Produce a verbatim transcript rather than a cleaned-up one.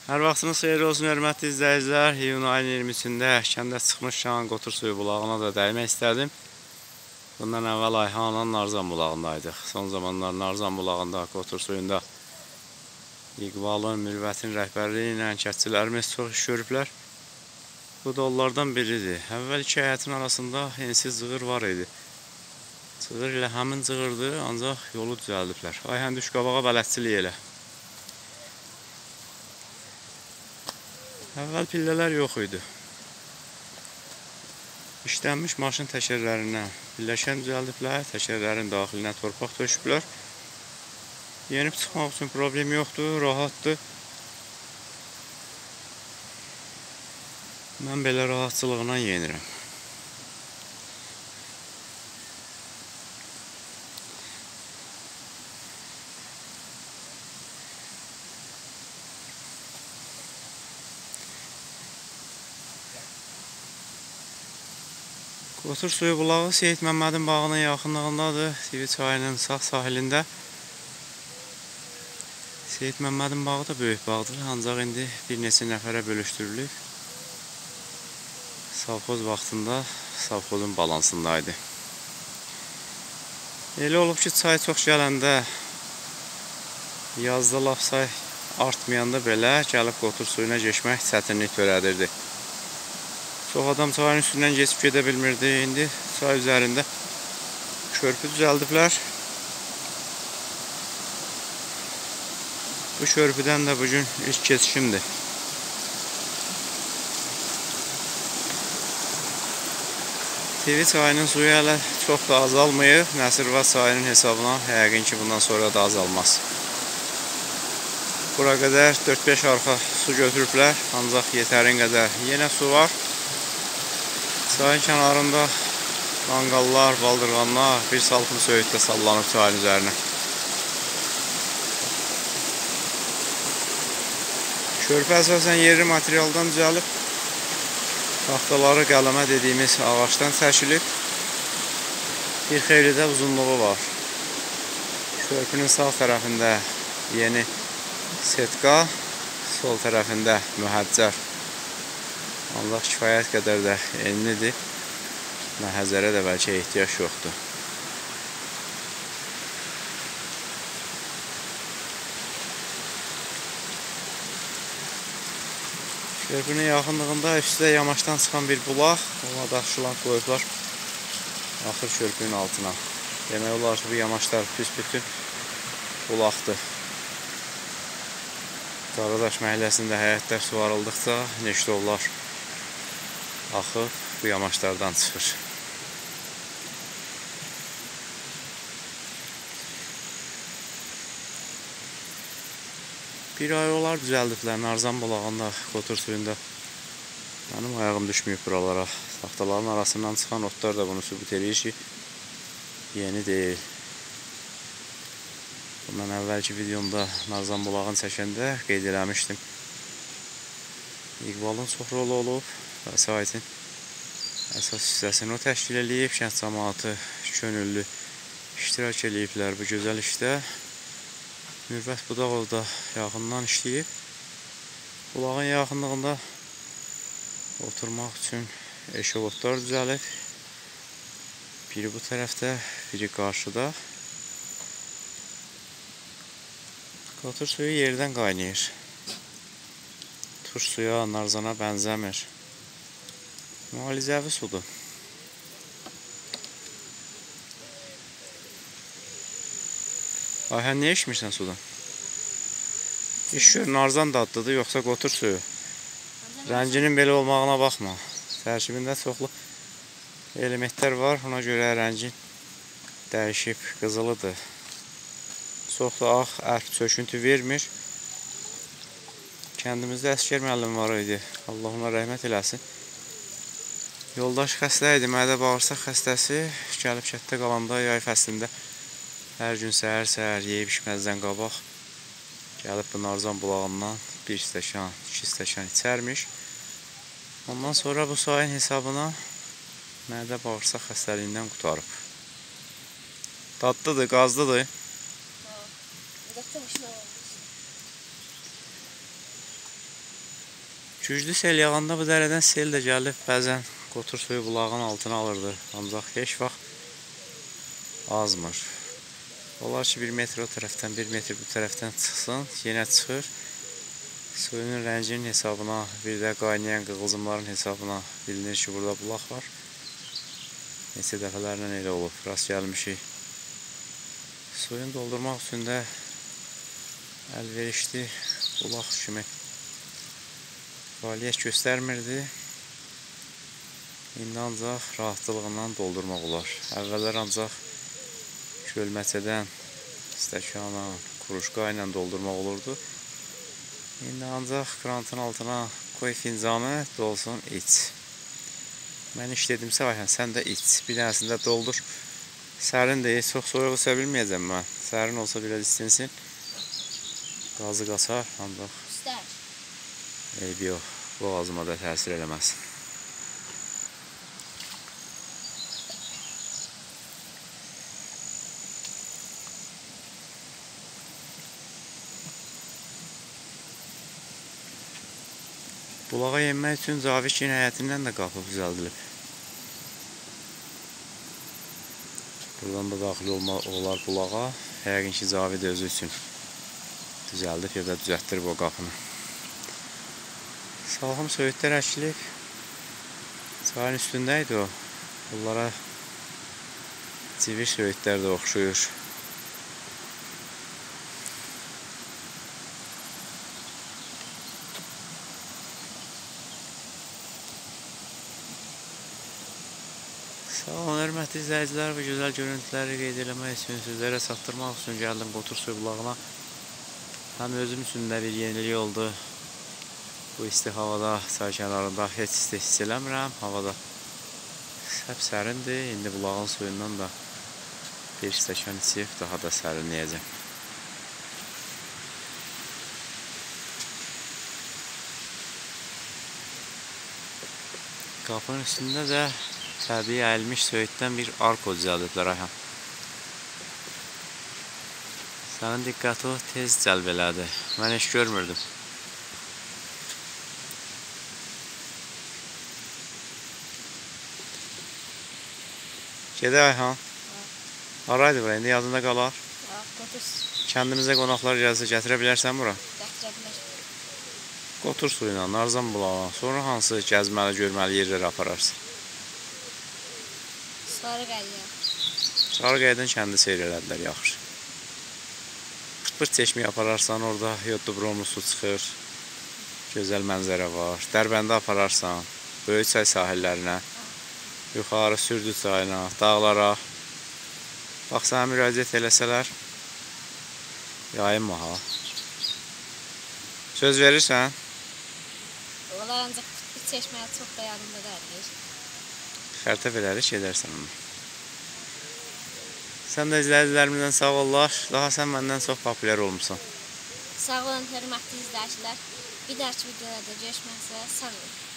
Hər vaxtınız xeyirli olsun, hörmətli izləyicilər. İyun ayının iyirmisində kəndə çıxmış Şan Qotur suyu bulağına da dəymək istədim. Bundan əvvəl Ayhanın Narzan bulağındaydıq. Son zamanlar Narzan bulağında, Qotur suyunda İqbalın, Mürvətin rəhbərliyi ilə kəndçilərimiz çox iş görüblər. Bu da onlardan biridir. Əvvəl iki həyətin arasında ensiz cığır var idi. Cığır ilə həmin cığırdı, ancaq yolu düzəldiblər. Ayhan düş qabağa bələdçilik elə. Əvvəl pillələr yox idi. İşlənmiş maşın təkərlərindən pilləkən düzəldiblər, təkərlərin daxilinə torpaq töküblər. Yenib çıxmaq üçün problem yoxdur, rahatdır. Mən belə rahatçılığına yenirəm. Qotur suyu bulağı Seyid Məmmədin bağının yaxınlığındadır. Tivi çayının sağ sahilində. Seyid Məmmədin bağı da böyük bağdır, ancaq indi bir neçə nəfərə bölüşdürülüb. Savxoz vaxtında savxozun balansındaydı. Elə olub ki, çay çox gələndə, yazda laf say artmayanda belə gəlib Qotur suyuna geçmək çətinlik törədirdi. Çox adam çayın üstündən geçib gedə bilmirdi. İndi çay üzərində körpü düzəldiblər. Bu körpüdən də bugün ilk keçişimdir. Tivi çayının suyu hələ çox da azalmayıb. Nəsirvat çayının hesabına yəqin ki, bundan sonra da azalmaz. Bura qədər dörd beş arxa su götürüblər, ancaq yetərin qədər yenə su var. Çayın kənarında manqallar, baldırğanlar, bir salxım söyüddə sallanıb çayın üzərinə. Körpü əsasən yerli materialdan düzəlib. Taxtaları qələmə dediyimiz ağaçdan çəkilib. Bir xeyli də uzunluğu var. Körpünün sağ tərəfində yeni setka, sol tərəfində mühəccər. Allah kifayət qədər də enlidir. Məhəzzərə də bəlkə ehtiyac yoxdur. Körpünün yaxınlığında üstdə yamaçdan çıxan bir bulaq. Ona da şılanq qoyublar. Axır körpünün altına. Demək olar ki, bu yamaçlar büsbütün bulaqdır. Dağıdaş məhəlləsində həyətlər suvarıldıqca neştovlar axıb bu yamaçlardan çıxır. Bir ay olar düzəldiblər Narzan bulağında, Qotur suyunda. Mənim ayağım düşməyib buralara. Taxtaların arasından çıxan otlar da bunu sübut edir ki, yeni deyil. Bundan əvvəlki videomda Narzan bulağını çəkəndə qeyd eləmişdim. İqbalın çox rolu olub. Vəsaitin əsas hissəsini o təşkil edib. Kənd cəmaatı könüllü iştirak ediblər bu gözəl işdə. Mürvət Budaqov da yaxından işləyib. Bulağın yaxınlığında oturmaq üçün eşalotlar düzəlib. Biri bu tərəfdə, biri qarşıda. Qotur suyu yerdən qaynayır. Tur suya, Narzana bənzəmir. Müalicəvi sudur. Ayhan, niyə içmirsən sudan? İş gör, Narzan dadlıdır, yoxsa Qotur suyu? Rənginin belə olmağına baxma. Tərkibində çoxlu elementlər var, ona görə rəngin dəyişib, qızılıdır. Çox da ağ, ərk çöküntü vermir. Kəndimizdə əskər müəllim var idi. Allah ona rəhmət eləsin. Yoldaş xəstə idi, mədə bağırsaq xəstəsi. Gəlib kətdə qalanda yay fəslində hər gün səhər-səhər yeyib içməzdən qabaq gəlib bu Narzan bulağından bir stəkan, iki stəkan içərmiş. Ondan sonra bu sayın hesabına mədə bağırsaq xəstəliyindən qutarıb. Dadlıdır, qazlıdır. Güclü sel yağanda bu dərədən sel də gəlib, bəzən qotur suyu bulağın altına alırdı. Ancaq heç vaxt azmır. Olar ki bir metr o tərəfdən, bir metr bu tərəfdən çıxsın, yenə çıxır. Suyunun rənginin hesabına, bir də qaynayan qığılcımların hesabına bilinir ki, burada bulaq var. Neçə dəfələrlə elə olub, rast gəlmişik. Suyun doldurmaq üçün də əlverişli bulaq kimi fəaliyyət göstərmirdi. İndi ancaq rahatlığından doldurmaq olar. Əvvəllər ancaq gölməçədən stəkana, kuruşqa ilə doldurmaq olurdu. İndi ancaq krantın altına qoy fincanı, dolsun, iç. Mən iş dedimsə, ayhan, sən də iç. Bir dənəsində doldur. Sərin deyil, çox soyuq içə bilməyəcəm mən. Sərin olsa biraz istinsin. Qazı qaçar, ancaq eybi yox, boğazıma da təsir eləməz. Bulağa yenmək üçün Cavikin həyətindən də qapı düzəldilib. Buradan da daxil olma, olar bulağa. Yəqin ki, Cavid özü üçün düzəldib ya da düzəltdirib o qapını. Salxım söyüdlər əkilib. Çayın üstündə idi o. Bunlara civir söyüdlər də oxşuyur. Sağ olun, hörmətli izləyicilər, bu gözəl görüntüləri qeyd eləmək üçün, sizlərə çatdırmaq üçün gəldim Qotur suyu bulağına. Həm özüm üçün də bir yenilik oldu. Bu isti havada, çay kənarında heç isti hiss eləmirəm. Havada səp sərindir. İndi bulağın suyundan da bir stəkan içib, daha da sərinləyəcəm. Qapının üstündə də təbii əyilmiş söyüddən bir arko düzəldiblər, ayhan. Sənin diqqəti o tez cəlb elədi. Mən heç görmürdüm. Gedək, ayhan. Haraydı bura, indi yadında qalar. Kəndimizə qonaqlar gəlsə gətirə bilərsən bura? Gətirə bilər. Qotur suyuna, Narzan bulağa. Sonra hansı gəzməli, görməli yerlərə apararsın? Sarıqaya. Sarıqayadan kəndi seyr elədilər, yaxşı. Pırt çeşməyə apararsan, orada yodlu bromlu su çıxır. Gözəl mənzərə var. Dərbəndə apararsan, böyük çay sahillərinə, yuxarı Sürdü çayına, dağlara. Bax, sənə müraciət eləsələr, yayınma ha. Söz verirsən? Onlar ancaq bir çeşməyə çox da yanında dərdir. Xərtə verərik, gedərsən onu. Sən də izləyicilərimizdən sağ ollar. Daha sən məndən çox populyar olmuşsan. Sağ olun, hörmətli izləyicilər. Bir dərki videoda görüşmək üzrə, sağ olun.